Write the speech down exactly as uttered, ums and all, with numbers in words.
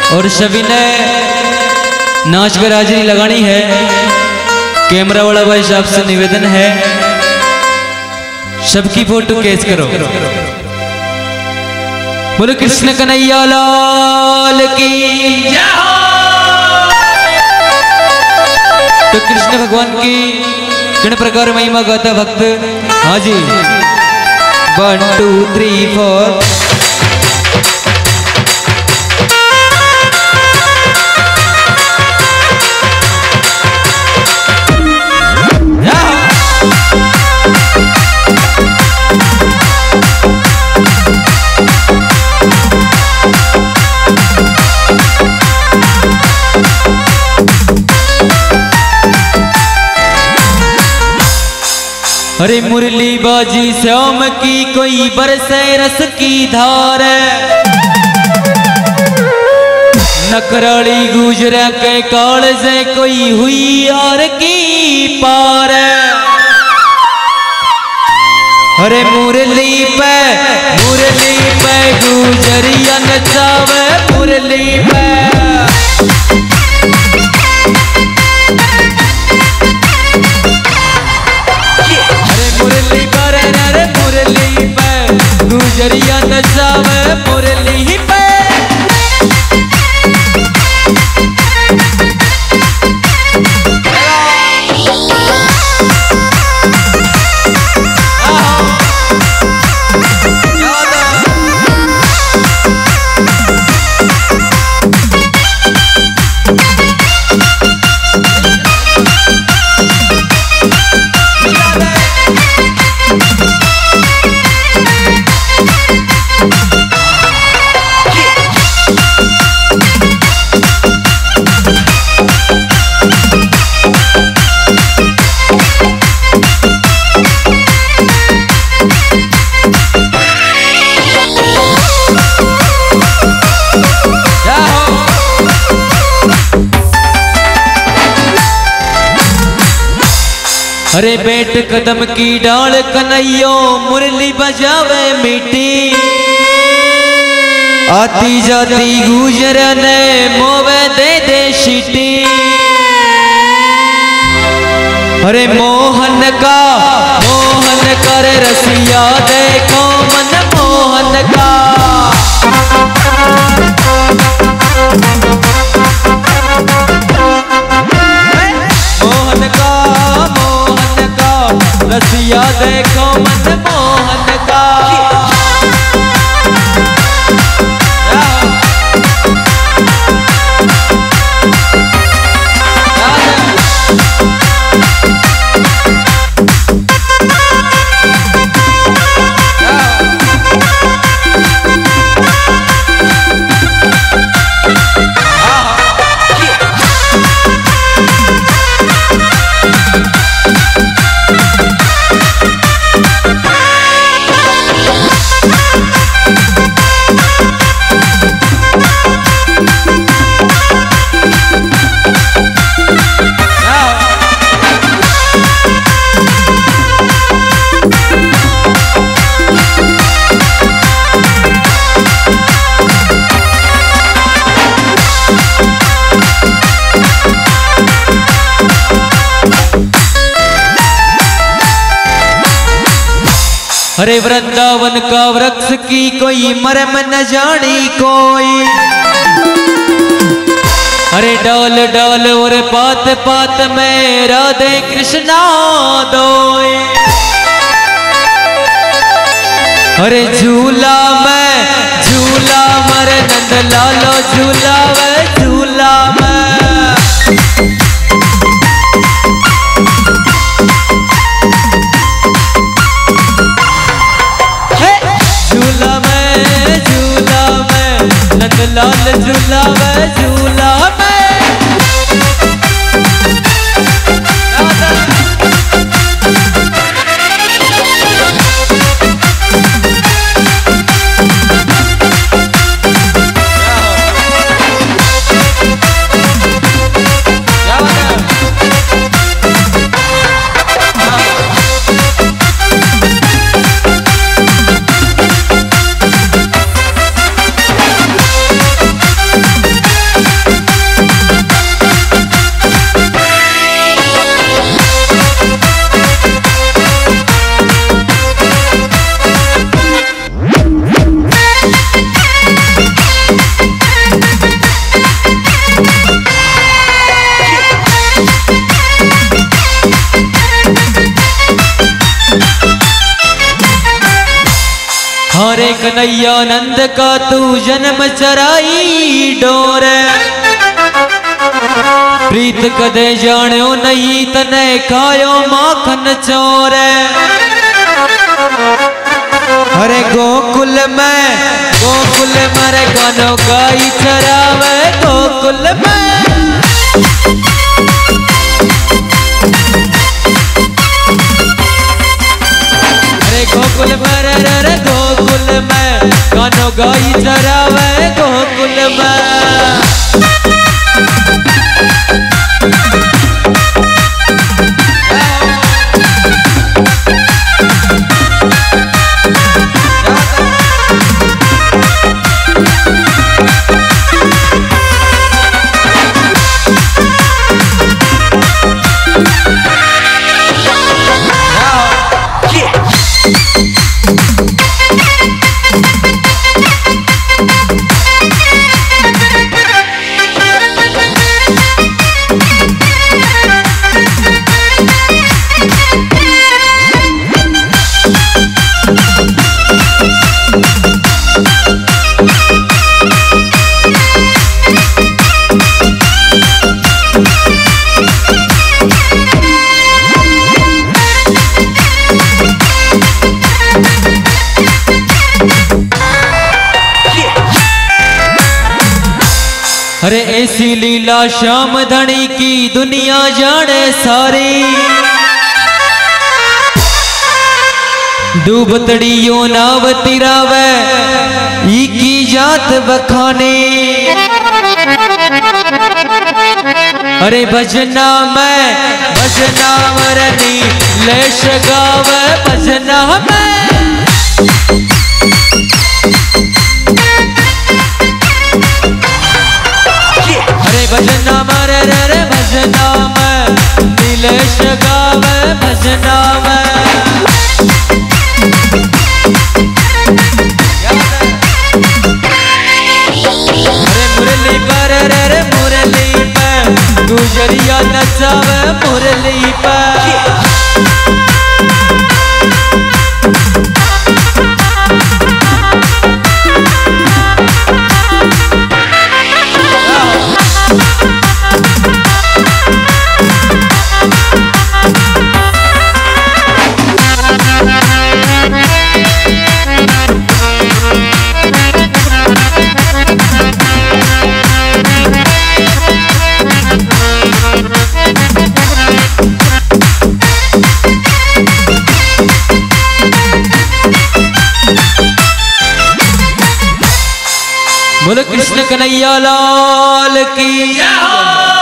और सभी ने नाच कर हाजिरी लगानी है। कैमरा वाला भाई साहब से निवेदन है, सबकी फोटो कैच करो। बोलो कृष्ण कन्हैया लाल की जय हो। तो कृष्ण भगवान की किन प्रकार महिमा गाता भक्त। हाँ जी, वन टू थ्री फोर। अरे मुरली बाजी श्याम की कोई बरसे रस की धार, नकराली गुजरा के काल से कोई हुई यार की पार। अरे मुरली पे मुरली पे गुजरिया नचावे मुरली पे। गुजरिया नचावे मुरली पे। अरे बैठ कदम की डाल कन्हैयो मुरली बजावे मीठी, आती जाती गुजरने मोवे दे दे सीटी। अरे मोहन का मोहन कर रसिया देखो मन मोहन का। मोहन का रसिया देखो मन मोहन का। अरे वृंदावन का वृक्ष की कोई मरम न जानी कोई, अरे डाल डाल और पात पात में राधे कृष्णा दोए। अरे झूला में झूला मर नंद लालो झूला वे झूला में। लाल झूला वे झूला में। हरे कन्हैया नंद का तू जन्म चराई डोर, प्रीत कदे जान्यो नहीं तने खायो माखन चोर। हरे गोकुल में गोकुल मरे गानो गाई चरावे गोकुल में। अरे गोकुल में रे रे रे गोकुल में गानो गाई चरावे गोकुल में। अरे ऐसी लीला श्याम धनी की दुनिया जाने सारी, डूबतड़ियों नाव तिरावे ई की जात बखाने। अरे भजना में भजना मरनी लेश गावे भजना में। अरे भजना मरे रे रे भजना में नीलेश गावे भजना में। अरे मुरली पर रे रे मुरली पे गुजरिया नचावे मुरली पे। बोलो कृष्ण कन्हैया लाल की जय हो।